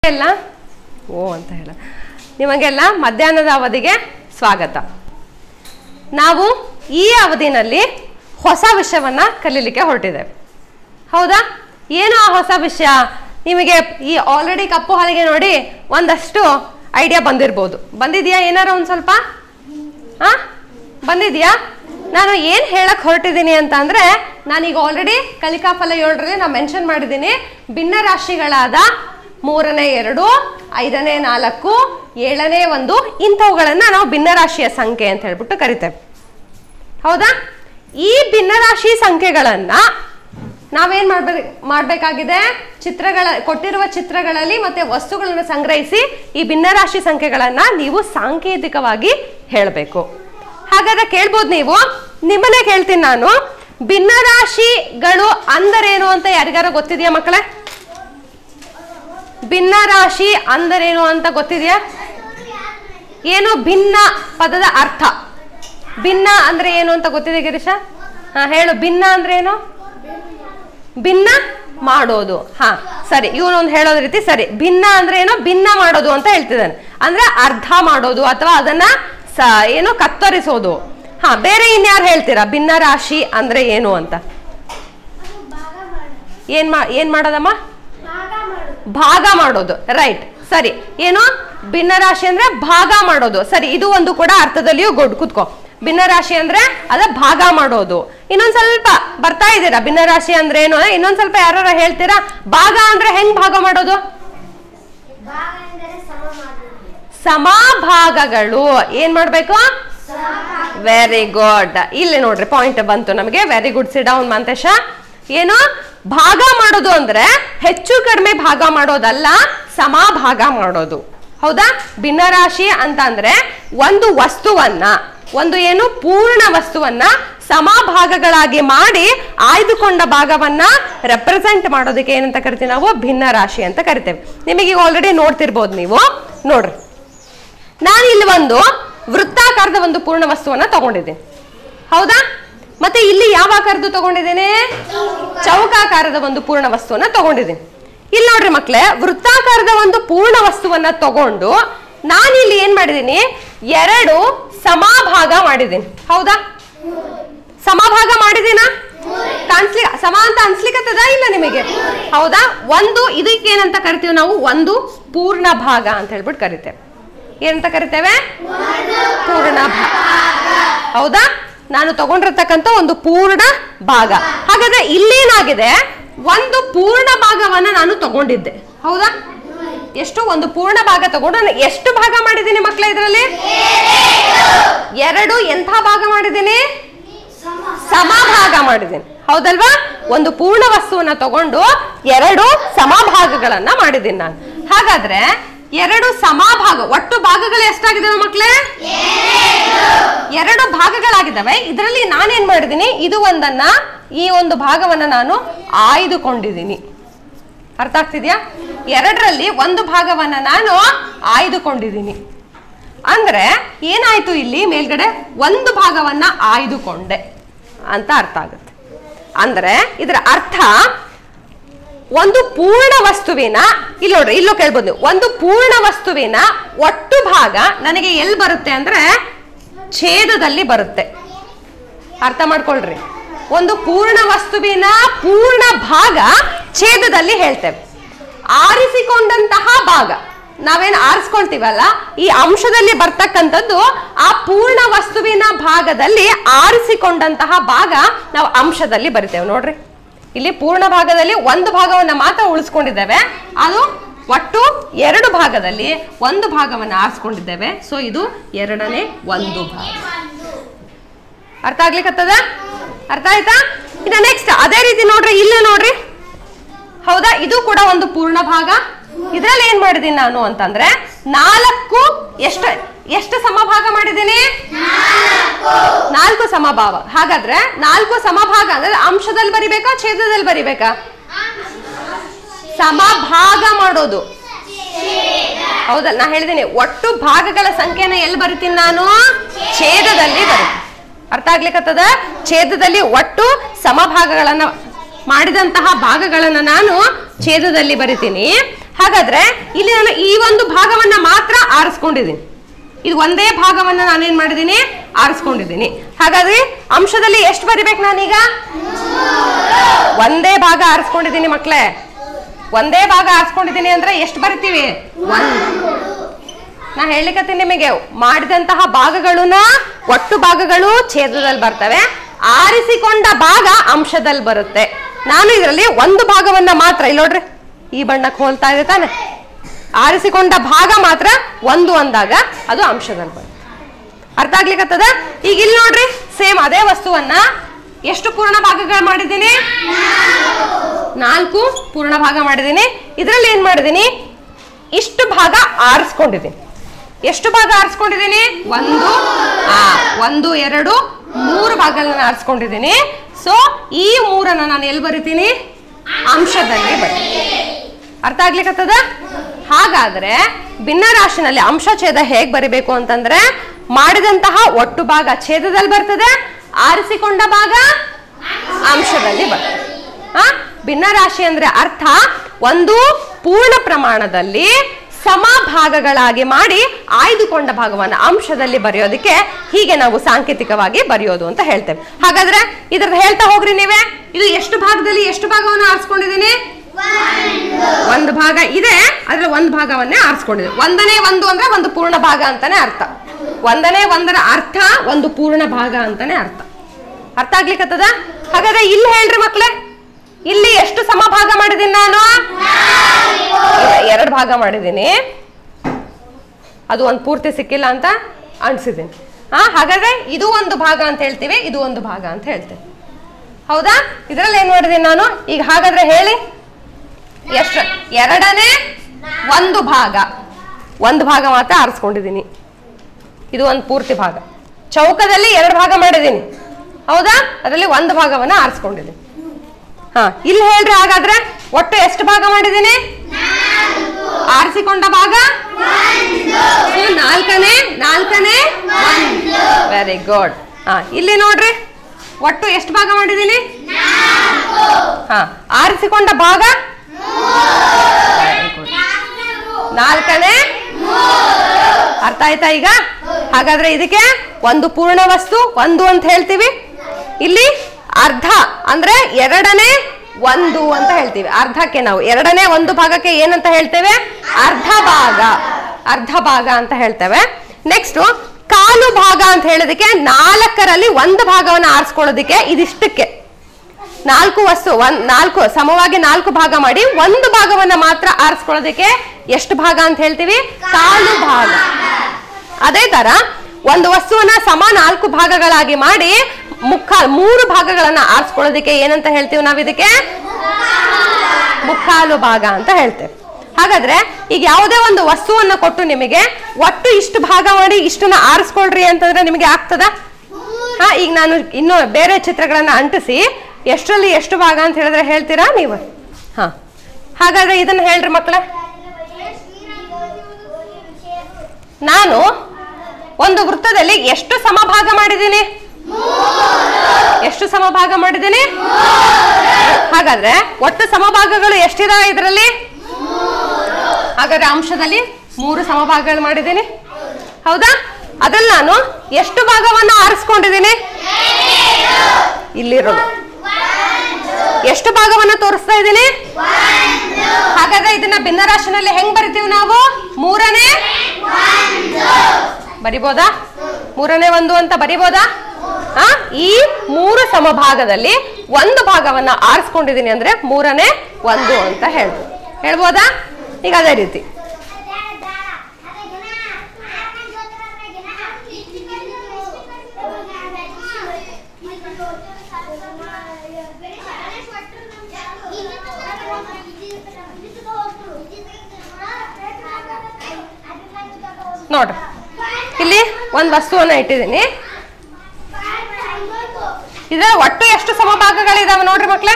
ಎಲ್ಲ ಓ ಅಂತ ಹೇಳ ನಿಮಗೆಲ್ಲ ಮಧ್ಯಾಹ್ನದ ಅವಧಿಗೆ ಸ್ವಾಗತ. ನಾವು ಈ ಅವಧಿನಲ್ಲಿ ಹೊಸ ವಿಷಯವನ್ನ ಕಲೀಲಿಕ್ಕೆ ಹೊರಟಿದ್ದೇವೆ. ಹೌದಾ? ಏನು ಆ ಹೊಸ ವಿಷಯ? ನಿಮಗೆ ಈ ಆಲ್ರೆಡಿ ಕಪ್ಪು ಹಾಲಿಗೆ ನೋಡಿ ಒಂದಷ್ಟು ಐಡಿಯಾ ಬಂದಿರ್ಬೋದು. ಬಂದಿದೆಯಾ? ಏನಾರ ಒಂದು ಸ್ವಲ್ಪ ಬಂದಿದೆಯಾ? ನಾನು ಏನು ಹೇಳಕ್ ಹೊರಟಿದ್ದೀನಿ ಅಂತ ಅಂದ್ರೆ, ನಾನೀಗ ಆಲ್ರೆಡಿ ಕಲಿಕಾ ಫಲ 7ರಲ್ಲಿ ನಾನು ಮೆನ್ಷನ್ ಮಾಡಿದ್ದೀನಿ. ಭಿನ್ನ ರಾಶಿಗಳಾದ 3ನೇ 2, 5ನೇ 4, 7ನೇ 1 ಇಂಥವುಗಳನ್ನ ನಾವು ಭಿನ್ನರಾಶಿಯ ಸಂಖ್ಯೆ ಅಂತ ಹೇಳ್ಬಿಟ್ಟು ಕರಿತೇವೆ. ಹೌದಾ? ಈ ಭಿನ್ನರಾಶಿ ಸಂಖ್ಯೆಗಳನ್ನ ನಾವೇನ್ ಮಾಡ್ಬೇಕಾಗಿದೆ? ಕೊಟ್ಟಿರುವ ಚಿತ್ರಗಳಲ್ಲಿ ಮತ್ತೆ ವಸ್ತುಗಳನ್ನು ಸಂಗ್ರಹಿಸಿ ಈ ಭಿನ್ನರಾಶಿ ಸಂಖ್ಯೆಗಳನ್ನ ನೀವು ಸಾಂಕೇತಿಕವಾಗಿ ಹೇಳಬೇಕು. ಹಾಗಾದ್ರೆ ಕೇಳ್ಬೋದು ನೀವು, ನಿಮ್ಮನ್ನೇ ಕೇಳ್ತೀನಿ ನಾನು, ಭಿನ್ನರಾಶಿಗಳು ಅಂದರೇನು ಅಂತ ಯಾರಿಗಾರ ಗೊತ್ತಿದೆಯಾ ಮಕ್ಕಳೇ? ಭಿನ್ನರಾಶಿ ಅಂದರೇನು ಅಂತ ಗೊತ್ತಿದೆಯಾ? ಏನು ಭಿನ್ನ ಪದದ ಅರ್ಥ? ಭಿನ್ನ ಅಂದ್ರೆ ಏನು ಅಂತ ಗೊತ್ತಿದೆ ಗಿರೀಶ? ಹೇಳು. ಭಿನ್ನ ಅಂದ್ರೆ ಏನು? ಭಿನ್ನ ಮಾಡೋದು. ಸರಿ, ಇವನೊಂದು ಹೇಳೋದ್ ರೀತಿ ಸರಿ. ಭಿನ್ನ ಅಂದ್ರೆ ಏನು? ಭಿನ್ನ ಮಾಡೋದು ಅಂತ ಹೇಳ್ತಿದ್ದಾನೆ. ಅಂದ್ರೆ ಅರ್ಧ ಮಾಡೋದು ಅಥವಾ ಅದನ್ನ ಏನು ಕತ್ತರಿಸೋದು. ಬೇರೆ ಇನ್ಯಾರು ಹೇಳ್ತೀರಾ ಭಿನ್ನ ರಾಶಿ ಅಂದ್ರೆ ಏನು ಅಂತ? ಏನ್ ಮಾಡೋದಮ್ಮ? ಭಾಗ ಮಾಡೋದು. ರೈಟ್, ಸರಿ. ಏನು ಭಿನ್ನ ರಾಶಿ ಅಂದ್ರೆ ಭಾಗ ಮಾಡೋದು. ಸರಿ, ಇದು ಒಂದು ಕೂಡ ಅರ್ಥದಲ್ಲಿಯೂ ಕೂತ್ಕೋ. ಭಿನ್ನ ರಾಶಿ ಅಂದ್ರೆ ಅದ ಭಾಗ ಮಾಡೋದು. ಇನ್ನೊಂದ್ ಸ್ವಲ್ಪ ಬರ್ತಾ ಇದ್ದೀರಾ? ಭಿನ್ನ ರಾಶಿ ಅಂದ್ರೆ ಏನು? ಇನ್ನೊಂದ್ ಸ್ವಲ್ಪ ಯಾರು ಹೇಳ್ತೀರಾ? ಭಾಗ ಅಂದ್ರೆ ಹೆಂಗ್ ಭಾಗ ಮಾಡೋದು? ಸಮಭಾಗಗಳು. ಏನ್ ಮಾಡ್ಬೇಕು? Very good. ಇಲ್ಲಿ ನೋಡ್ರಿ ಪಾಯಿಂಟ್ ಬಂತು ನಮಗೆ. Very good. ಸಿಟ್ ಡೌನ್ ಮಂತೇಶ. ಏನು ಭಾಗ ಮಾಡೋದು ಅಂದ್ರೆ ಹೆಚ್ಚು ಕಡಿಮೆ ಭಾಗ ಮಾಡೋದಲ್ಲ, ಸಮಭಾಗ ಮಾಡೋದು. ಹೌದಾ? ಭಿನ್ನರಾಶಿ ಅಂತ ಅಂದ್ರೆ ಒಂದು ವಸ್ತುವನ್ನ, ಒಂದು ಏನು ಪೂರ್ಣ ವಸ್ತುವನ್ನ ಸಮಭಾಗಗಳಾಗಿ ಮಾಡಿ ಆಯ್ದುಕೊಂಡ ಭಾಗವನ್ನ ರೆಪ್ರೆಸೆಂಟ್ ಮಾಡೋದಕ್ಕೆ ಏನಂತ ಕರಿತೀವಿ ನಾವು? ಭಿನ್ನ ರಾಶಿ ಅಂತ ಕರಿತೇವೆ. ನಿಮಗೆ ಆಲ್ರೆಡಿ ನೋಡ್ತಿರ್ಬೋದು ನೀವು. ನೋಡ್ರಿ, ನಾನು ಇಲ್ಲಿ ಒಂದು ವೃತ್ತಾಕಾರದ ಒಂದು ಪೂರ್ಣ ವಸ್ತುವನ್ನ ತಗೊಂಡಿದ್ದೀನಿ. ಹೌದಾ? ಮತ್ತೆ ಇಲ್ಲಿ ಯಾವ ಆಕಾರದ್ದು ತಗೊಂಡಿದ್ದೇನೆ? ಚೌಕಾಕಾರದ ಒಂದು ಪೂರ್ಣ ವಸ್ತುವನ್ನ ತಗೊಂಡಿದ್ದೀನಿ. ಇಲ್ಲಿ ನೋಡ್ರಿ ಮಕ್ಳೇ, ವೃತ್ತಾಕಾರದ ಒಂದು ಪೂರ್ಣ ವಸ್ತುವನ್ನ ತಗೊಂಡು ನಾನಿಲ್ಲಿ ಏನ್ ಮಾಡಿದ್ದೀನಿ? 2 ಸಮಭಾಗ ಮಾಡಿದ್ದೀನಿ. ಹೌದಾ? ಸಮಭಾಗ ಮಾಡಿದೀನಾ? ಸಮ ಅಂತ ಅನ್ಸ್ಲಿಕ್ಕತ್ತದ ಇಲ್ಲ ನಿಮಗೆ? ಹೌದಾ? ಒಂದು ಇದಕ್ಕೆ ಏನಂತ ಕರಿತೀವಿ ನಾವು? ಒಂದು ಪೂರ್ಣ ಭಾಗ ಅಂತ ಹೇಳ್ಬಿಟ್ಟು ಕರಿತೇವೆ. ಏನಂತ ಕರಿತೇವೆ? ಪೂರ್ಣ ಭಾಗ. ಹೌದಾ? ನಾನು ತಗೊಂಡಿರ್ತಕ್ಕಂಥ ಒಂದು ಪೂರ್ಣ ಭಾಗ. ಹಾಗಾದ್ರೆ ಇಲ್ಲೇನಾಗಿದೆ? ಒಂದು ಪೂರ್ಣ ಭಾಗವನ್ನ ನಾನು ತಗೊಂಡಿದ್ದೆ. ಹೌದಾ? ಎಷ್ಟು? ಒಂದು ಪೂರ್ಣ ಭಾಗ ತಗೊಂಡು ನಾನು ಎಷ್ಟು ಭಾಗ ಮಾಡಿದ್ದೀನಿ ಮಕ್ಕಳೇ? ಇದರಲ್ಲಿ 2 ಎಂಥ ಭಾಗ ಮಾಡಿದ್ದೀನಿ? ಸಮಭಾಗ ಮಾಡಿದ್ದೀನಿ. ಹೌದಲ್ವಾ? ಒಂದು ಪೂರ್ಣ ವಸ್ತುವನ್ನ ತಗೊಂಡು 2 ಸಮಭಾಗಗಳನ್ನ ಮಾಡಿದ್ದೀನಿ ನಾನು. ಹಾಗಾದ್ರೆ 2 ಸಮಭಾಗ, ಒಟ್ಟು ಭಾಗಗಳು ಎಷ್ಟಾಗಿದ್ದಾವೆ ಮಕ್ಕಳೇ? 2 ಭಾಗಗಳಾಗಿದ್ದಾವೆ. ಇದರಲ್ಲಿ ನಾನೇನ್ ಮಾಡಿದ್ದೀನಿ? ಇದು ಒಂದನ್ನ, ಈ ಒಂದು ಭಾಗವನ್ನ ನಾನು ಆಯ್ದುಕೊಂಡಿದ್ದೀನಿ. ಅರ್ಥ ಆಗ್ತಿದ್ಯಾ? 2ರಲ್ಲಿ ಒಂದು ಭಾಗವನ್ನ ನಾನು ಆಯ್ದುಕೊಂಡಿದ್ದೀನಿ. ಅಂದ್ರೆ ಏನಾಯ್ತು? ಇಲ್ಲಿ ಮೇಲ್ಗಡೆ ಒಂದು ಭಾಗವನ್ನ ಆಯ್ದುಕೊಂಡೆ ಅಂತ ಅರ್ಥ ಆಗುತ್ತೆ. ಅಂದ್ರೆ ಇದರ ಅರ್ಥ, ಒಂದು ಪೂರ್ಣ ವಸ್ತುವಿನ, ಇಲ್ಲಿ ನೋಡ್ರಿ, ಇಲ್ಲೂ ಕೇಳ್ಬೋದು, ಒಂದು ಪೂರ್ಣ ವಸ್ತುವಿನ ಒಟ್ಟು ಭಾಗ ನನಗೆ ಎಲ್ಲಿ ಬರುತ್ತೆ ಅಂದ್ರೆ ಛೇದದಲ್ಲಿ ಬರುತ್ತೆ. ಅರ್ಥ ಮಾಡ್ಕೊಳ್ರಿ. ಒಂದು ಪೂರ್ಣ ವಸ್ತುವಿನ ಪೂರ್ಣ ಭಾಗ ಛೇದದಲ್ಲಿ ಹೇಳ್ತೇವೆ. ಆರಿಸಿಕೊಂಡಂತಹ ಭಾಗ, ನಾವೇನು ಆರಿಸ್ಕೊಳ್ತೀವಲ್ಲ, ಈ ಅಂಶದಲ್ಲಿ ಬರ್ತಕ್ಕಂಥದ್ದು ಆ ಪೂರ್ಣ ವಸ್ತುವಿನ ಭಾಗದಲ್ಲಿ ಆರಿಸಿಕೊಂಡಂತಹ ಭಾಗ ನಾವು ಅಂಶದಲ್ಲಿ ಬರಿತೇವೆ. ನೋಡ್ರಿ, ಇಲ್ಲಿ ಪೂರ್ಣ ಭಾಗದಲ್ಲಿ ಒಂದು ಭಾಗವನ್ನ ಮಾತ್ರ ಉಳಿಸ್ಕೊಂಡಿದ್ದೇವೆ. ಅದು ಒಟ್ಟು 2 ಭಾಗದಲ್ಲಿ ಒಂದು ಭಾಗವನ್ನ ಆರಿಸ್ಕೊಂಡಿದ್ದೇವೆ. ಸೊ ಇದು 2ನೇ 1 ಭಾಗ. ಅರ್ಥ ಆಗ್ಲಿಕ್ಕತ್ತದ? ಅರ್ಥ ಆಯ್ತಾ? ಇನ್ನು ನೆಕ್ಸ್ಟ್ ಅದೇ ರೀತಿ ನೋಡ್ರಿ, ಇಲ್ಲೇ ನೋಡ್ರಿ. ಹೌದಾ? ಇದು ಕೂಡ ಒಂದು ಪೂರ್ಣ ಭಾಗ. ಇದ್ರಲ್ಲಿ ಏನ್ ಮಾಡಿದೀನಿ ನಾನು ಅಂತಂದ್ರೆ 4 ಎಷ್ಟು ಸಮಭಾಗ ಮಾಡಿದ್ದೀನಿ? 4 ಸಮಭಾಗ. ಹಾಗಾದ್ರೆ 4 ಸಮಭಾಗ ಅಂದ್ರೆ ಅಂಶದಲ್ಲಿ ಬರಿಬೇಕಾ ಛೇದದಲ್ಲಿ ಬರಿಬೇಕಾ? ಸಮಭಾಗ ಮಾಡೋದು. ಹೌದಲ್ಲ? ನಾ ಹೇಳಿದ್ದೀನಿ ಒಟ್ಟು ಭಾಗಗಳ ಸಂಖ್ಯೆನ ಎಲ್ಲಿ ಬರಿತೀನಿ ನಾನು? ಛೇದದಲ್ಲಿ ಬರಿತೀನಿ. ಅರ್ಥ ಆಗ್ಲಿಕ್ಕತ್ತದ? ಛೇದದಲ್ಲಿ ಒಟ್ಟು ಸಮಭಾಗಗಳನ್ನ ಮಾಡಿದಂತಹ ಭಾಗಗಳನ್ನ ನಾನು ಛೇದದಲ್ಲಿ ಬರಿತೀನಿ. ಹಾಗಾದ್ರೆ ಇಲ್ಲಿ ನಾನು ಈ ಒಂದು ಭಾಗವನ್ನ ಮಾತ್ರ ಆರಿಸ್ಕೊಂಡಿದ್ದೀನಿ. ಇದು ಒಂದೇ ಭಾಗವನ್ನ ನಾನೇನ್ ಮಾಡಿದ್ದೀನಿ, ಆರಿಸ್ಕೊಂಡಿದ್ದೀನಿ. ಹಾಗಾದ್ರೆ ಅಂಶದಲ್ಲಿ ಎಷ್ಟು ಬರಿಬೇಕು ನಾನೀಗ? ಒಂದೇ ಭಾಗ ಆರಿಸ್ಕೊಂಡಿದ್ದೀನಿ ಮಕ್ಳೇ. ಒಂದೇ ಭಾಗ ಆರಿಸ್ಕೊಂಡಿದ್ದೀನಿ ಅಂದ್ರೆ ಎಷ್ಟು ಬರಿತೀವಿ? ನಾ ಹೇಳಿಕತ್ತೀನಿ ನಿಮಗೆ, ಮಾಡಿದಂತಹ ಭಾಗಗಳನ್ನ ಒಟ್ಟು ಭಾಗಗಳು ಛೇದದಲ್ಲಿ ಬರ್ತವೆ, ಆರಿಸಿಕೊಂಡ ಭಾಗ ಅಂಶದಲ್ಲಿ ಬರುತ್ತೆ. ನಾನು ಇದರಲ್ಲಿ ಒಂದು ಭಾಗವನ್ನ ಮಾತ್ರ, ಇಲ್ಲಿ ನೋಡ್ರಿ ಈ ಬಣ್ಣಕ್ಕೆ ಹೋಲ್ತಾ ಇದೆ ತಾನೆ, ಆರಿಸಿಕೊಂಡ ಭಾಗ ಮಾತ್ರ ಒಂದು ಅಂದಾಗ ಅದು ಅಂಶದಲ್ಲಿ ಬರುತ್ತೆ. ಅರ್ಥ ಆಗ್ಲಿಕ್ಕತ್ತದ? ಈಗ ಇಲ್ಲಿ ನೋಡ್ರಿ, ಸೇಮ್ ಅದೇ ವಸ್ತುವನ್ನ ಎಷ್ಟು ಪೂರ್ಣ ಭಾಗಗಳು ಮಾಡಿದ್ದೀನಿ? 4 ಪೂರ್ಣ ಭಾಗ ಮಾಡಿದ್ದೀನಿ. ಇದರಲ್ಲಿ ಏನ್ ಮಾಡಿದ್ದೀನಿ, ಇಷ್ಟು ಭಾಗ ಆರಿಸ್ಕೊಂಡಿದ್ದೀನಿ. ಎಷ್ಟು ಭಾಗ ಆರಿಸ್ಕೊಂಡಿದ್ದೀನಿ? 1 2 3 ಭಾಗಗಳನ್ನ ಆರಿಸ್ಕೊಂಡಿದ್ದೀನಿ. ಸೊ ಈ 3ಅನ್ನ ನಾನು ಎಲ್ಲಿ ಬರಿತೀನಿ? ಅಂಶದಲ್ಲಿ ಬರೀತೀನಿ. ಅರ್ಥ ಆಗ್ಲಿಕ್ಕತ್ತದ? ಹಾಗಾದ್ರೆ ಭಿನ್ನರಾಶಿನಲ್ಲಿ ಅಂಶ ಛೇದ ಹೇಗ್ ಬರಿಬೇಕು ಅಂತಂದ್ರೆ, ಮಾಡಿದಂತಹ ಒಟ್ಟು ಭಾಗ ಛೇದದಲ್ಲಿ ಬರ್ತದೆ, ಆರಿಸಿಕೊಂಡ ಭಾಗ ಅಂಶದಲ್ಲಿ ಬರ್ತದೆ. ಭಿನ್ನರಾಶಿ ಅಂದ್ರೆ ಅರ್ಥ ಒಂದು ಪೂರ್ಣ ಪ್ರಮಾಣದಲ್ಲಿ ಸಮಭಾಗಗಳಾಗಿ ಮಾಡಿ ಆಯ್ದುಕೊಂಡ ಭಾಗವನ್ನು ಅಂಶದಲ್ಲಿ ಬರೆಯೋದಕ್ಕೆ ಹೀಗೆ ನಾವು ಸಾಂಕೇತಿಕವಾಗಿ ಬರೆಯೋದು ಅಂತ ಹೇಳ್ತೇವೆ. ಹಾಗಾದ್ರೆ ಇದ್ರದ್ದು ಹೇಳ್ತಾ ಹೋಗ್ರಿ ನೀವೇ. ಇದು ಎಷ್ಟು ಭಾಗದಲ್ಲಿ ಎಷ್ಟು ಭಾಗವನ್ನು ಆರಿಸ್ಕೊಂಡಿದ್ದೀನಿ? 1 ಭಾಗ ಇದೆ, ಅದ್ರ 1 ಭಾಗವನ್ನೇ ಆರಿಸ್ಕೊಂಡಿದ್ದೀನಿ. 1ನೇ 1 ಅಂದ್ರೆ ಒಂದು ಪೂರ್ಣ ಭಾಗ ಅಂತಾನೆ ಅರ್ಥ. 1ನೇ 1ರ ಅರ್ಥ ಒಂದು ಪೂರ್ಣ ಭಾಗ ಅಂತಾನೆ ಅರ್ಥ. ಅರ್ಥ ಆಗ್ಲಿಕ್ಕತ್ತದ? ಹಾಗಾದ್ರೆ ಇಲ್ಲಿ ಹೇಳ್ರಿ ಮಕ್ಳೇ, ಇಲ್ಲಿ ಎಷ್ಟು ಸಮಭಾಗ ಮಾಡಿದ್ದೀನಿ ನಾನು? 2 ಭಾಗ ಮಾಡಿದ್ದೀನಿ. ಅದು ಒಂದು ಪೂರ್ತಿ ಸಿಕ್ಕಿಲ್ಲ ಅಂತ ಅನ್ಸಿದ್ದೀನಿ. ಹಾಗಾದ್ರೆ ಇದು ಒಂದು ಭಾಗ ಅಂತ ಹೇಳ್ತೀವಿ, ಇದು ಒಂದು ಭಾಗ ಅಂತ ಹೇಳ್ತೇವೆ. ಹೌದಾ? ಇದರಲ್ಲಿ ಏನ್ ಮಾಡಿದ್ದೀನಿ ನಾನು ಈಗ? ಹಾಗಾದ್ರೆ ಹೇಳಿ, ಎಷ್ಟು? 2ನೇ 1 ಭಾಗ, 1 ಭಾಗ ಮಾತ್ರ ಆರಿಸ್ಕೊಂಡಿದ್ದೀನಿ. ಇದು ಒಂದು ಪೂರ್ತಿ ಭಾಗ. ಚೌಕದಲ್ಲಿ 2 ಭಾಗ ಮಾಡಿದ್ದೀನಿ, ಹೌದಾ? ಅದರಲ್ಲಿ 1 ಭಾಗವನ್ನ ಆರಿಸ್ಕೊಂಡಿದ್ದೀನಿ. ಇಲ್ಲಿ ಹೇಳ್ರಿ, ಹಾಗಾದ್ರೆ ಒಟ್ಟು ಎಷ್ಟು ಭಾಗ ಮಾಡಿದ್ದೀನಿ? ಆರಿಸಿಕೊಂಡ ಭಾಗ 4ನೇ 1. Very good. ಇಲ್ಲಿ ನೋಡ್ರಿ, ಒಟ್ಟು ಎಷ್ಟು ಭಾಗ ಮಾಡಿದ್ದೀನಿ? ಆರಿಸಿಕೊಂಡ ಭಾಗ 4ನೇ. ಅರ್ಥ ಆಯ್ತಾ ಈಗ? ಹಾಗಾದ್ರೆ ಇದಕ್ಕೆ ಒಂದು ಪೂರ್ಣ ವಸ್ತು 1 ಅಂತ ಹೇಳ್ತೀವಿ. ಇಲ್ಲಿ ಅರ್ಧ ಅಂದ್ರೆ 2ನೇ 1 ಅಂತ ಹೇಳ್ತೀವಿ. ಅರ್ಧಕ್ಕೆ ನಾವು 2ನೇ 1 ಭಾಗಕ್ಕೆ ಏನಂತ ಹೇಳ್ತೇವೆ? ಅರ್ಧ ಭಾಗ. ಅರ್ಧ ಭಾಗ ಅಂತ ಹೇಳ್ತೇವೆ. ನೆಕ್ಸ್ಟ್ ಕಾಲು ಭಾಗ ಅಂತ ಹೇಳೋದಕ್ಕೆ 4ರಲ್ಲಿ 1 ಭಾಗವನ್ನು ಆರಿಸ್ಕೊಳ್ಳೋದಕ್ಕೆ ಇದಿಷ್ಟಕ್ಕೆ 4 ವಸ್ತು 4 ಸಮವಾಗಿ 4 ಭಾಗ ಮಾಡಿ 1 ಭಾಗವನ್ನ ಮಾತ್ರ ಆರಿಸ್ಕೊಳ್ಳೋದಕ್ಕೆ ಎಷ್ಟು ಭಾಗ ಅಂತ ಹೇಳ್ತೀವಿ? ಕಾಲು ಭಾಗ. ಅದೇ ತರ ಒಂದು ವಸ್ತುವನ್ನ ಸಮ 4 ಭಾಗಗಳಾಗಿ ಮಾಡಿ 3 ಭಾಗಗಳನ್ನ ಆರಿಸ್ಕೊಳ್ಳೋದಕ್ಕೆ ಏನಂತ ಹೇಳ್ತೀವಿ ನಾವು? ಇದಕ್ಕೆ ಮುಕ್ಕಾಲು ಭಾಗ ಅಂತ ಹೇಳ್ತೇವೆ. ಹಾಗಾದ್ರೆ ಈಗ ಯಾವುದೇ ಒಂದು ವಸ್ತುವನ್ನ ಕೊಟ್ಟು ನಿಮಗೆ ಒಟ್ಟು ಇಷ್ಟು ಭಾಗ ಮಾಡಿ ಇಷ್ಟನ್ನ ಆರಿಸ್ಕೊಳ್ರಿ ಅಂತಂದ್ರೆ ನಿಮಗೆ ಆಗ್ತದ? ಈಗ ನಾನು ಇನ್ನು ಬೇರೆ ಚಿತ್ರಗಳನ್ನ ಅಂಟಿಸಿ ಎಷ್ಟರಲ್ಲಿ ಎಷ್ಟು ಭಾಗ ಅಂತ ಹೇಳಿದ್ರೆ ಹೇಳ್ತೀರಾ ನೀವು? ಹಾಗಾದ್ರೆ ಇದನ್ನ ಹೇಳ್ರಿ ಮಕ್ಕಳ. ನಾನು ಒಂದು ವೃತ್ತದಲ್ಲಿ ಎಷ್ಟು ಸಮಭಾಗ ಮಾಡಿದ್ದೀನಿ? ಎಷ್ಟು ಸಮಭಾಗ ಮಾಡಿದ್ದೀನಿ? ಹಾಗಾದ್ರೆ ಒಟ್ಟು ಸಮಭಾಗಗಳು ಎಷ್ಟಿದಾವೆ ಇದರಲ್ಲಿ? ಹಾಗಾದ್ರೆ ಅಂಶದಲ್ಲಿ 3 ಸಮಭಾಗಗಳು ಮಾಡಿದ್ದೀನಿ, ಹೌದಾ? ಅದ್ರಲ್ಲಿ ನಾನು ಎಷ್ಟು ಭಾಗವನ್ನು ಆರಿಸ್ಕೊಂಡಿದ್ದೀನಿ? ಇಲ್ಲಿರೋದು ಎಷ್ಟು ಭಾಗವನ್ನ ತೋರಿಸ್ತಾ ಇದ್ದೀನಿ? ಹಾಗಾದ್ರೆ ಇದನ್ನ ಭಿನ್ನರಾಶಿನಲ್ಲಿ ಹೆಂಗ್ ಬರಿತೀವಿ ನಾವು? 3ನೇ 1 ಬರಿಬೋದಾ? 3ನೇ 1 ಅಂತ ಬರಿಬೋದಾ? ಈ 3 ಸಮಭಾಗದಲ್ಲಿ 1 ಭಾಗವನ್ನ ಆರಿಸ್ಕೊಂಡಿದ್ದೀನಿ ಅಂದ್ರೆ 3ನೇ 1 ಅಂತ ಹೇಳ್ಬೋದಾ? ಈಗ ಅದೇ ರೀತಿ ನೋಡ್ರಿ, ಇಲ್ಲಿ ಒಂದು ವಸ್ತುವನ್ನ ಇಟ್ಟಿದ್ದೀನಿ. ಇದರ ಒಟ್ಟು ಎಷ್ಟು ಸಮಭಾಗಗಳಿದಾವೆ ನೋಡ್ರಿ ಮಕ್ಳೇ?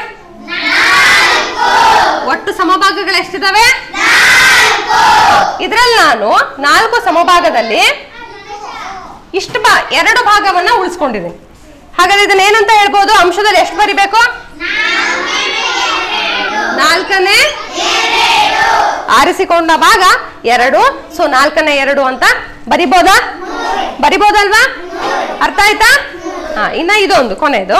ಒಟ್ಟು ಸಮಭಾಗಗಳು ಎಷ್ಟಿದಾವೆ? ಇದ್ರಲ್ಲಿ ನಾನು 4 ಸಮಭಾಗದಲ್ಲಿ ಇಷ್ಟು 2 ಭಾಗವನ್ನ ಉಳಿಸ್ಕೊಂಡಿದ್ದೀನಿ. ಹಾಗಾದ್ರೆ ಇದನ್ನ ಏನಂತ ಹೇಳ್ಬೋದು? ಅಂಶದಲ್ಲಿ ಎಷ್ಟು ಬರಿಬೇಕು? 4ನೇ 2 ಆರಿಸಿಕೊಂಡ ಭಾಗ 2, ಸೊ 4ನೇ 2 ಅಂತ ಬರಿಬೋದಾ? ಬರಿಬೋದಲ್ವಾ? ಅರ್ಥ ಆಯ್ತಾ? ಇನ್ನ ಇದೊಂದು ಕೊನೆದು.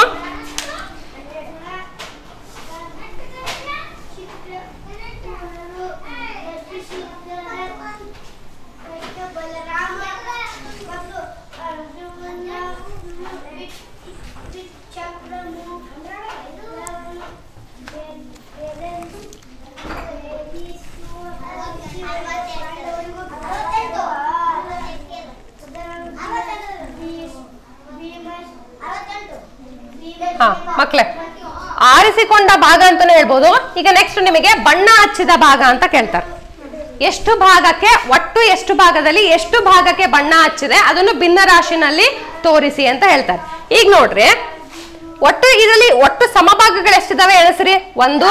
ಮಕ್ಕಳೇ, ಆರಿಸಿಕೊಂಡ ಭಾಗ ಅಂತಾನೆ ಹೇಳ್ಬೋದು. ಈಗ ನೆಕ್ಸ್ಟ್ ನಿಮಗೆ ಬಣ್ಣ ಹಚ್ಚಿದ ಭಾಗ ಅಂತ ಕೇಳ್ತಾರೆ. ಎಷ್ಟು ಭಾಗಕ್ಕೆ, ಒಟ್ಟು ಎಷ್ಟು ಭಾಗದಲ್ಲಿ ಎಷ್ಟು ಭಾಗಕ್ಕೆ ಬಣ್ಣ ಹಚ್ಚಿದೆ ಅದನ್ನು ಭಿನ್ನ ರಾಶಿನಲ್ಲಿ ತೋರಿಸಿ ಅಂತ ಹೇಳ್ತಾರೆ. ಈಗ ನೋಡ್ರಿ, ಒಟ್ಟು ಇದರಲ್ಲಿ ಒಟ್ಟು ಸಮಭಾಗಗಳು ಎಷ್ಟಿದಾವೆ ಎಣಿಸ್ರಿ. 1,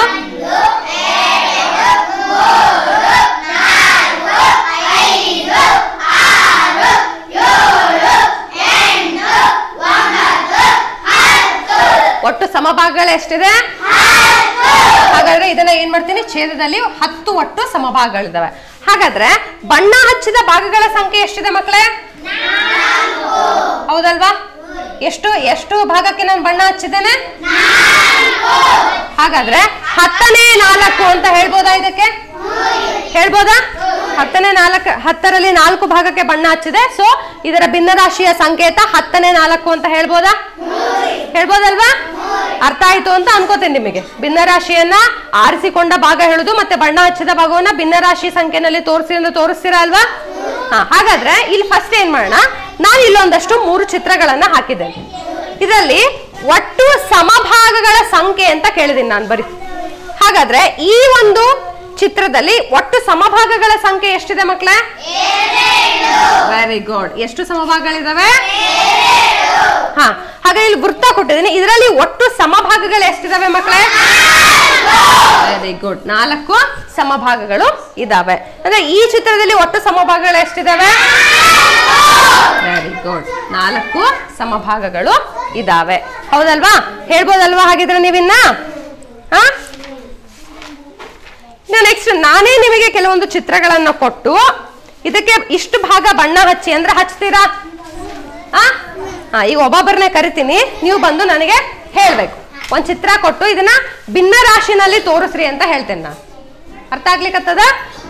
2, 3, 4, 5, 6, 7, 8, 9, 10. ಒಟ್ಟು ಸಮಭಾಗಗಳು ಎಷ್ಟಿದೆ? ಹಾಗಾದ್ರೆ ಇದನ್ನ ಏನ್ ಮಾಡ್ತೀನಿ, ಛೇದದಲ್ಲಿ 10 ಒಟ್ಟು ಸಮಭಾಗಗಳಿದಾವೆ. ಹಾಗಾದ್ರೆ ಬಣ್ಣ ಹಚ್ಚಿದ ಭಾಗಗಳ ಸಂಖ್ಯೆ ಎಷ್ಟಿದೆ ಮಕ್ಕಳೇ? 4. ಹೌದಲ್ವಾ? ಎಷ್ಟು ಭಾಗಕ್ಕೆ ನಾನು ಬಣ್ಣ ಹಚ್ಚಿದ್ದೇನೆ? 4. ಹಾಗಾದ್ರೆ 10ನೇ 4 ಅಂತ ಹೇಳ್ಬೋದಾ? ಇದಕ್ಕೆ ಹೇಳ್ಬೋದಾ? 10ರಲ್ಲಿ 4 ಭಾಗಕ್ಕೆ ಬಣ್ಣ ಹಚ್ಚಿದೆ. ಸೊ ಇದರ ಭಿನ್ನರಾಶಿಯ ಸಂಕೇತ 10ನೇ 4 ಅಂತ ಹೇಳ್ಬೋದಾ? ಹೇಳ್ಬೋದಲ್ವಾ? ಅರ್ಥ ಆಯ್ತು ಅಂತ ಅನ್ಕೋತೇನೆ ನಿಮಗೆ. ಭಿನ್ನರಾಶಿಯನ್ನ ಆರಿಸಿಕೊಂಡ ಭಾಗ ಹೇಳುದು ಮತ್ತೆ ಬಣ್ಣ ಹಚ್ಚಿದ ಭಾಗವನ್ನ ಭಿನ್ನರಾಶಿ ಸಂಖ್ಯೆನಲ್ಲಿ ತೋರಿಸಿ ಅಂತ ತೋರಿಸ್ತೀರಾ ಅಲ್ವಾ? ಹಾಗಾದ್ರೆ ಇಲ್ಲಿ ಫಸ್ಟ್ ಏನ್ ಮಾಡೋಣ, ನಾನು ಇಲ್ಲೊಂದಷ್ಟು 3 ಚಿತ್ರಗಳನ್ನ ಹಾಕಿದ್ದೇನೆ. ಇದರಲ್ಲಿ ಒಟ್ಟು ಸಮಭಾಗಗಳ ಸಂಖ್ಯೆ ಅಂತ ಕೇಳಿದೀನಿ ನಾನು ಬರೀ. ಹಾಗಾದ್ರೆ ಈ ಒಂದು ಚಿತ್ರದಲ್ಲಿ ಒಟ್ಟು ಸಮಭಾಗಗಳ ಸಂಖ್ಯೆ ಎಷ್ಟಿದೆ ಮಕ್ಕಳೇ? Very good. ಎಷ್ಟು ಸಮಭಾಗಗಳಿದಾವೆ? ಹಾಗೆ ಇಲ್ಲಿ ವೃತ್ತ ಕೊಟ್ಟಿದ್ದೀನಿ. ಇದರಲ್ಲಿ ಒಟ್ಟು ಸಮಭಾಗಗಳು ಎಷ್ಟಿದಾವೆ ಮಕ್ಕಳೇ? Very good. 4 ಸಮಭಾಗಗಳು ಇದಾವೆ. ಅಂದ್ರೆ ಈ ಚಿತ್ರದಲ್ಲಿ ಒಟ್ಟು ಸಮಭಾಗಗಳು ಎಷ್ಟಿದಾವೆ? Very good. 4 ಸಮಭಾಗಗಳು ಇದಾವೆ. ಹೌದಲ್ವಾ? ಹೇಳ್ಬೋದಲ್ವಾ? ಹಾಗಿದ್ರೆ ನೀವಿನ್ನ ನೆಕ್ಸ್ಟ್ ನಾನೇ ನಿಮಗೆ ಕೆಲವೊಂದು ಚಿತ್ರಗಳನ್ನು ಕೊಟ್ಟು ಇದಕ್ಕೆ ಇಷ್ಟು ಭಾಗ ಬಣ್ಣ ಹಚ್ಚಿ ಅಂದ್ರೆ ಹಚ್ತೀರಾ? ಈಗ ಒಬ್ಬೊಬ್ಬರನ್ನೇ ಕರಿತೀನಿ, ನೀವು ಬಂದು ನನಗೆ ಹೇಳ್ಬೇಕು. ಒಂದ್ ಚಿತ್ರ ಕೊಟ್ಟು ಇದನ್ನ ಭಿನ್ನ ರಾಶಿನಲ್ಲಿ ತೋರಿಸ್ರಿ ಅಂತ ಹೇಳ್ತೇನೆ ನಾನು. ಅರ್ಥ ಆಗ್ಲಿಕ್ಕತ್ತದ?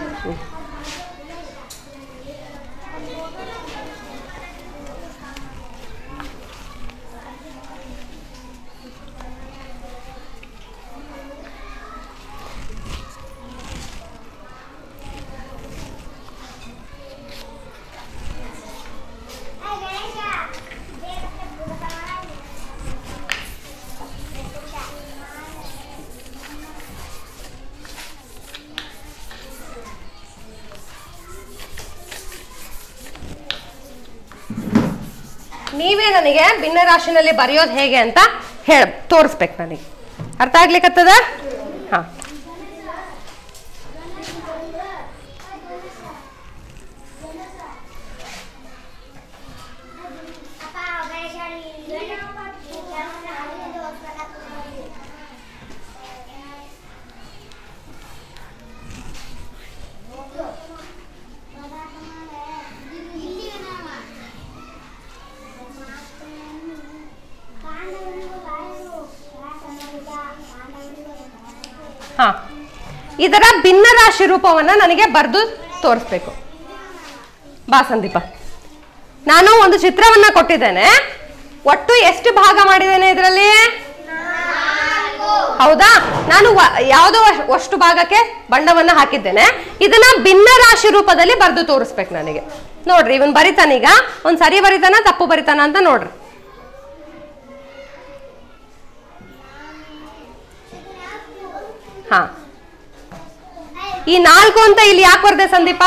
ನೀವೇ ನನಗೆ ಭಿನ್ನ ರಾಶಿನಲ್ಲಿ ಬರೆಯೋದು ಹೇಗೆ ಅಂತ ತೋರಿಸ್ಬೇಕು ನನಗೆ. ಅರ್ಥ ಆಗ್ಲಿಕ್ಕತ್ತದ? ಇದರ ಭಿನ್ನ ರಾಶಿ ರೂಪವನ್ನ ನನಗೆ ಬರೆದು ತೋರಿಸ್ಬೇಕು. ಬಾ ಸಂದೀಪ, ನಾನು ಒಂದು ಚಿತ್ರವನ್ನ ಕೊಟ್ಟಿದ್ದೇನೆ. ಒಟ್ಟು ಎಷ್ಟು ಭಾಗ ಮಾಡಿದ್ದೇನೆ ಇದರಲ್ಲಿ? ಹೌದಾ? ನಾನು ಯಾವುದೋ ಅಷ್ಟು ಭಾಗಕ್ಕೆ ಬಣ್ಣವನ್ನ ಹಾಕಿದ್ದೇನೆ. ಇದನ್ನ ಭಿನ್ನ ರಾಶಿ ರೂಪದಲ್ಲಿ ಬರೆದು ತೋರಿಸ್ಬೇಕು ನನಗೆ. ನೋಡ್ರಿ, ಇವನ್ ಬರಿತಾನೀಗ. ಒಂದ್ ಸರಿ ಬರಿತಾನ ತಪ್ಪು ಬರಿತಾನ ಅಂತ ನೋಡ್ರಿ. ಈ 4 ಅಂತ ಇಲ್ಲಿ ಯಾಕೆ ಬರ್ದೆ ಸಂದೀಪ?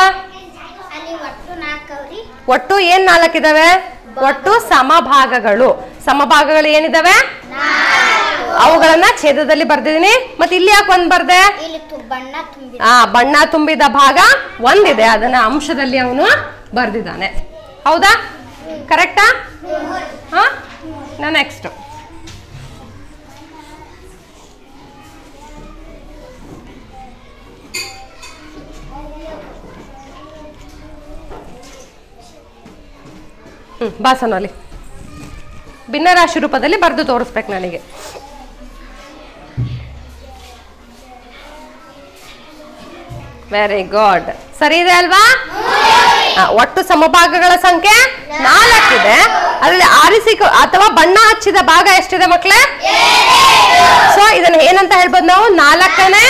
ಒಟ್ಟು ಏನ್ 4 ಇದಾವೆ? ಒಟ್ಟು ಸಮಭಾಗಗಳು. ಸಮಭಾಗಗಳು ಏನಿದಾವೆ? ಅವುಗಳನ್ನ ಛೇದದಲ್ಲಿ ಬರ್ದಿದ್ದೀನಿ. ಮತ್ತೆ ಇಲ್ಲಿ ಯಾಕೆ 1 ಬರ್ದೆ? ಬಣ್ಣ ತುಂಬಿದ ಭಾಗ 1 ಇದೆ, ಅದನ್ನ ಅಂಶದಲ್ಲಿ ಅವನು ಬರ್ದಿದ್ದಾನೆ. ಹೌದಾ? ಕರೆಕ್ಟಾ? ನೆಕ್ಸ್ಟ್ ಬಾಸನಲ್ಲಿ ಭಿನ್ನರಾಶಿ ರೂಪದಲ್ಲಿ ಬರೆದು ತೋರಿಸ್ಬೇಕು ನನಗೆ. ವೆರಿ ಗುಡ್, ಸರಿ ಇದೆ ಅಲ್ವಾ? ಒಟ್ಟು ಸಮಭಾಗಗಳ ಸಂಖ್ಯೆ 4 ಇದೆ. ಅದರಲ್ಲಿ ಆರಿಸಿ ಅಥವಾ ಬಣ್ಣ ಹಚ್ಚಿದ ಭಾಗ ಎಷ್ಟಿದೆ ಮಕ್ಕಳೇ? ಸೊ ಇದನ್ನ ಏನಂತ ಹೇಳ್ಬೋದು ನಾವು? 4ನೇ.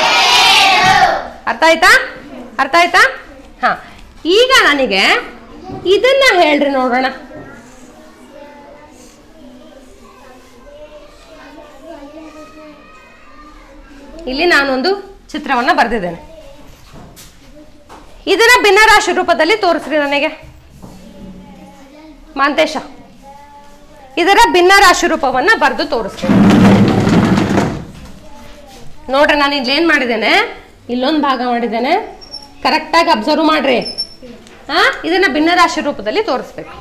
ಅರ್ಥ ಆಯ್ತಾ? ಅರ್ಥ ಆಯ್ತಾ? ಹಾ, ಈಗ ನನಗೆ ಇದನ್ನ ಹೇಳ್ರಿ ನೋಡೋಣ. ಇಲ್ಲಿ ನಾನೊಂದು ಚಿತ್ರವನ್ನ ಬರೆದಿದ್ದೇನೆ. ಇದನ್ನ ಭಿನ್ನರಾಶಿ ರೂಪದಲ್ಲಿ ತೋರಿಸ್ರಿ ನನಗೆ ಮಾಂತೇಶ. ಇದರ ಭಿನ್ನರಾಶಿ ರೂಪವನ್ನ ಬರೆದು ತೋರಿಸ್ರಿ ನೋಡ್ರಿ. ನಾನು ಇಲ್ಲಿ ಏನ್ ಮಾಡಿದ್ದೇನೆ, ಇಲ್ಲೊಂದು ಭಾಗ ಮಾಡಿದ್ದೇನೆ. ಕರೆಕ್ಟಾಗಿ ಅಬ್ಸರ್ವ್ ಮಾಡ್ರಿ. ಇದನ್ನ ಭಿನ್ನರಾಶಿ ರೂಪದಲ್ಲಿ ತೋರಿಸ್ಬೇಕು.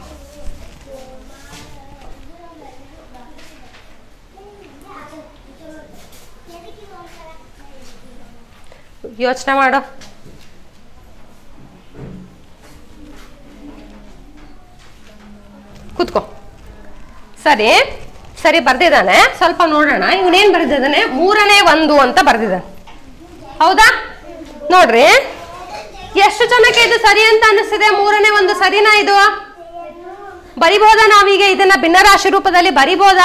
ಯೋಚನೆ ಮಾಡೋ. ಕೂತ್ಕೋ. ಸರಿ ಸರಿ ಬರ್ದಿದ್ದಾನೆ. ಸ್ವಲ್ಪ ನೋಡೋಣ. ಇವನೇನ್ ಬರ್ದಿದ್ದಾನೆ? 3ನೇ 1 ಅಂತ ಬರ್ದಿದ್ದಾನೆ. ಹೌದಾ? ನೋಡ್ರಿ, ಎಷ್ಟು ಜನಕ್ಕೆ ಇದು ಸರಿ ಅಂತ ಅನಿಸ್ತಿದೆ? 3ನೇ 1 ಸರಿನಾ? ಇದು ಬರಿಬೋದಾ? ನಾವೀಗ ಇದನ್ನ ಭಿನ್ನರಾಶಿ ರೂಪದಲ್ಲಿ ಬರಿಬೋದಾ?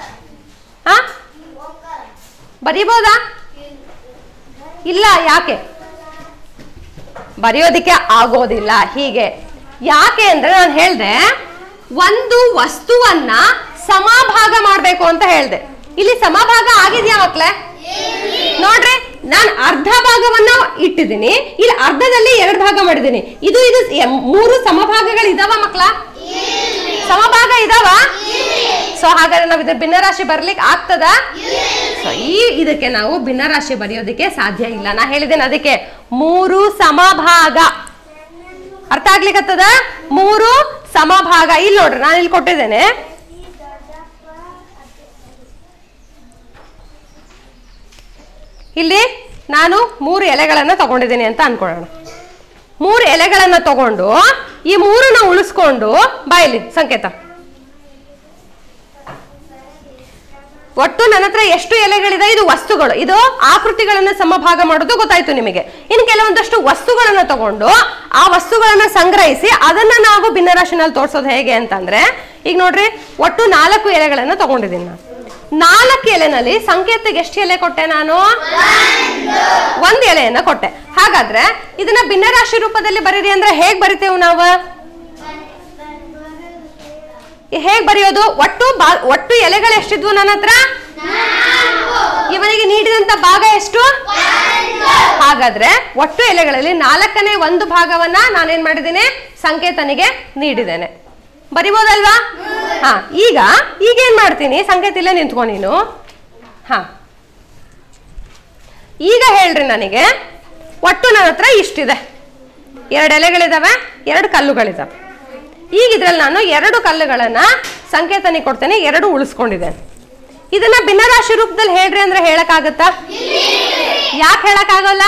ಬರಿಬೋದಾ? ಇಲ್ಲ. ಯಾಕೆ ಬರೆಯೋದಿಕ್ಕೆ ಆಗೋದಿಲ್ಲ? ಹೀಗೆ ಯಾಕೆ ಅಂದ್ರೆ ನಾನು ಹೇಳ್ದೆ ಒಂದು ವಸ್ತುವನ್ನ ಸಮಭಾಗ ಮಾಡ್ಬೇಕು ಅಂತ ಹೇಳ್ದೆ. ಇಲ್ಲಿ ಸಮಭಾಗ ಆಗಿದ್ಯಾ ಮಕ್ಳೇ? ನೋಡ್ರಿ, ನಾನು ಅರ್ಧ ಭಾಗವನ್ನ ಇಟ್ಟಿದ್ದೀನಿ. ಇಲ್ಲಿ ಅರ್ಧದಲ್ಲಿ 2 ಭಾಗ ಮಾಡಿದ್ದೀನಿ. ಇದು 3 ಸಮಭಾಗಗಳು ಇದಾವ ಮಕ್ಳ? ಸಮಭಾಗ ಇದಾವ? ಸೊ ಹಾಗಾದ್ರೆ ನಾವು ಇದ್ರ ಭಿನ್ನರಾಶಿ ಬರ್ಲಿಕ್ಕೆ ಆಗ್ತದ? ಸೊ ಇದಕ್ಕೆ ನಾವು ಭಿನ್ನರಾಶಿ ಬರೆಯೋದಕ್ಕೆ ಸಾಧ್ಯ ಇಲ್ಲ. ನಾ ಹೇಳಿದ್ದೇನೆ ಅದಕ್ಕೆ 3 ಸಮಭಾಗ. ಅರ್ಥ ಆಗ್ಲಿಕ್ಕತ್ತದ? 3 ಸಮಭಾಗ. ಇಲ್ಲಿ ನೋಡ್ರಿ, ನಾನು ಇಲ್ಲಿ ಕೊಟ್ಟಿದ್ದೇನೆ. ಇಲ್ಲಿ ನಾನು 3 ಎಲೆಗಳನ್ನ ತಗೊಂಡಿದ್ದೀನಿ ಅಂತ ಅನ್ಕೊಳ್ಳೋಣ. 3 ಎಲೆಗಳನ್ನ ತಗೊಂಡು ಈ 3ನ ಉಳಿಸ್ಕೊಂಡು ಬಾಯಿಲಿ ಸಂಕೇತ. ಒಟ್ಟು ನನ್ನ ಹತ್ರ ಎಷ್ಟು ಎಲೆಗಳಿದೆ? ಇದು ವಸ್ತುಗಳು. ಇದು ಆಕೃತಿಗಳನ್ನ ಸಮಭಾಗ ಮಾಡೋದು ಗೊತ್ತಾಯ್ತು ನಿಮಗೆ. ಇನ್ನು ಕೆಲವೊಂದಷ್ಟು ವಸ್ತುಗಳನ್ನ ತಗೊಂಡು ಆ ವಸ್ತುಗಳನ್ನ ಸಂಗ್ರಹಿಸಿ ಅದನ್ನ ನಾವು ಭಿನ್ನರಾಶಿನಲ್ಲಿ ತೋರಿಸೋದು ಹೇಗೆ ಅಂತಂದ್ರೆ, ಈಗ ನೋಡ್ರಿ, ಒಟ್ಟು 4 ಎಲೆಗಳನ್ನ ತಗೊಂಡಿದ್ದೀನಿ ನಾನು. 4 ಎಲೆನಲ್ಲಿ ಸಂಕೇತಕ್ಕೆ ಎಷ್ಟು ಎಲೆ ಕೊಟ್ಟೆ ನಾನು? 1 ಎಲೆಯನ್ನ ಕೊಟ್ಟೆ. ಹಾಗಾದ್ರೆ ಇದನ್ನ ಭಿನ್ನರಾಶಿ ರೂಪದಲ್ಲಿ ಬರೀರಿ ಅಂದ್ರೆ ಹೇಗ್ ಬರಿತೇವೆ ನಾವು? ಹೇಗ್ ಬರೆಯೋದು? ಒಟ್ಟು ಎಲೆಗಳು ಎಷ್ಟಿದ್ವು ನನ್ನ ಹತ್ರ? ಇವನಿಗೆ ನೀಡಿದಂತ ಭಾಗ ಎಷ್ಟು? ಹಾಗಾದ್ರೆ ಒಟ್ಟು ಎಲೆಗಳಲ್ಲಿ 4ನೇ 1 ಭಾಗವನ್ನ ನಾನೇನ್ ಮಾಡಿದ್ದೀನಿ? ಸಂಕೇತನಿಗೆ ನೀಡಿದ್ದೇನೆ. ಬರಿಬೋದಲ್ವಾ? ಹಾ, ಈಗ ಏನ್ ಮಾಡ್ತೀನಿ? ಸಂಕೇತ ಇಲ್ಲೇ ನಿಂತ್ಕೊ ನೀನು. ಹಾ, ಈಗ ಹೇಳ್ರಿ ನನಗೆ, ಒಟ್ಟು ನನ್ನ ಹತ್ರ ಇಷ್ಟಿದೆ. 2 ಎಲೆಗಳಿದಾವೆ, 2 ಕಲ್ಲುಗಳಿದಾವೆ. ಈಗ ಇದ್ರಲ್ಲಿ ನಾನು 2 ಕಲ್ಲುಗಳನ್ನ ಸಂಕೇತನಿಗೆ ಕೊಡ್ತೇನೆ, 2 ಉಳಿಸ್ಕೊಂಡಿದ್ದೇನೆ. ಇದನ್ನ ಭಿನ್ನರಾಶಿ ರೂಪದಲ್ಲಿ ಹೇಳ್ರಿ ಅಂದ್ರೆ ಹೇಳಕ್ಕಾಗತ್ತಾ? ಯಾಕೆ ಹೇಳಕ್ಕಾಗಲ್ಲ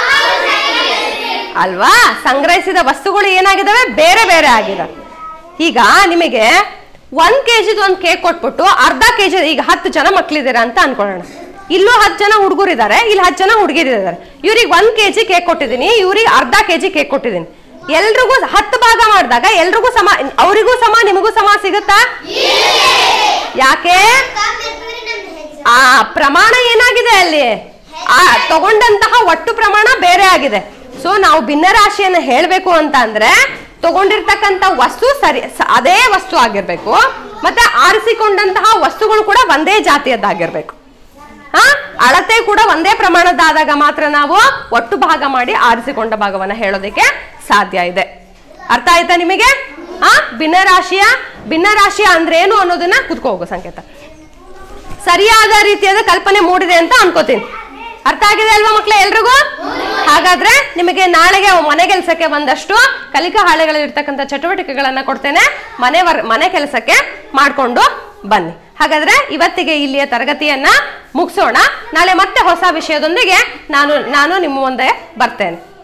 ಅಲ್ವಾ? ಸಂಗ್ರಹಿಸಿದ ವಸ್ತುಗಳು ಏನಾಗಿದಾವೆ? ಬೇರೆ ಬೇರೆ ಆಗಿದಾವೆ. ಈಗ ನಿಮಗೆ 1 kg ಒಂದು ಕೇಕ್ ಕೊಟ್ಬಿಟ್ಟು ಅರ್ಧ kg, ಈಗ 10 ಜನ ಮಕ್ಳಿದ್ದೀರಾ ಅಂತ ಅನ್ಕೊಳ್ಳೋಣ. ಇಲ್ಲೂ 10 ಜನ ಹುಡುಗರಿದ್ದಾರೆ, ಇಲ್ಲಿ 10 ಜನ ಹುಡುಗಿರಿದ್ದಾರೆ. ಇವ್ರಿಗೆ 1 kg ಕೇಕ್ ಕೊಟ್ಟಿದ್ದೀನಿ, ಇವ್ರಿಗೆ ಅರ್ಧ kg ಕೇಕ್ ಕೊಟ್ಟಿದ್ದೀನಿ. ಎಲ್ರಿಗೂ 10 ಭಾಗ ಮಾಡಿದಾಗ ಎಲ್ರಿಗೂ ಸಮ, ಅವರಿಗೂ ಸಮ, ನಿಮಗೂ ಸಮ ಸಿಗುತ್ತಾ? ಯಾಕೆ? ಆ ಪ್ರಮಾಣ ಏನಾಗಿದೆ ಅಲ್ಲಿ? ಆ ತಗೊಂಡಂತಹ ಒಟ್ಟು ಪ್ರಮಾಣ ಬೇರೆ ಆಗಿದೆ. ಸೊ ನಾವು ಭಿನ್ನರಾಶಿಯನ್ನು ಹೇಳಬೇಕು ಅಂತ ಅಂದ್ರೆ ತಗೊಂಡಿರ್ತಕ್ಕಂಥ ವಸ್ತು ಅದೇ ವಸ್ತು ಆಗಿರ್ಬೇಕು, ಮತ್ತೆ ಆರಿಸಿಕೊಂಡಂತಹ ವಸ್ತುಗಳು ಕೂಡ ಒಂದೇ ಜಾತಿಯದ್ದಾಗಿರ್ಬೇಕು. ಅಳತೆ ಕೂಡ ಒಂದೇ ಪ್ರಮಾಣದಾದಾಗ ಮಾತ್ರ ನಾವು ಒಟ್ಟು ಭಾಗ ಮಾಡಿ ಆರಿಸಿಕೊಂಡ ಭಾಗವನ್ನ ಹೇಳೋದಕ್ಕೆ ಸಾಧ್ಯ ಇದೆ. ಅರ್ಥ ಆಯ್ತಾ ನಿಮಗೆ? ಭಿನ್ನರಾಶಿಯ ಅಂದ್ರೆ ಏನು ಅನ್ನೋದನ್ನ ಕುತ್ಕೋ ಹೋಗೋ ಸಂಕೇತ. ಸರಿಯಾದ ರೀತಿಯಾದ ಕಲ್ಪನೆ ಮೂಡಿದೆ ಅಂತ ಅನ್ಕೋತೀನಿ. ಅರ್ಥ ಆಗಿದೆ ಅಲ್ವಾ ಮಕ್ಕಳೇ ಎಲ್ರಿಗೂ? ಹಾಗಾದ್ರೆ ನಿಮಗೆ ನಾಳೆಗೆ ಮನೆ ಕೆಲಸಕ್ಕೆ ಒಂದಷ್ಟು ಕಲಿಕಾ ಹಾಳೆಗಳಿರ್ತಕ್ಕಂಥ ಚಟುವಟಿಕೆಗಳನ್ನ ಕೊಡ್ತೇನೆ. ಮನೆ ಕೆಲಸಕ್ಕೆ ಮಾಡ್ಕೊಂಡು ಬನ್ನಿ. ಹಾಗಾದ್ರೆ ಇವತ್ತಿಗೆ ಇಲ್ಲಿಯ ತರಗತಿಯನ್ನ ಮುಗಿಸೋಣ. ನಾಳೆ ಮತ್ತೆ ಹೊಸ ವಿಷಯದೊಂದಿಗೆ ನಾನು ನಿಮ್ಮ ಮುಂದೆ ಬರ್ತೇನೆ.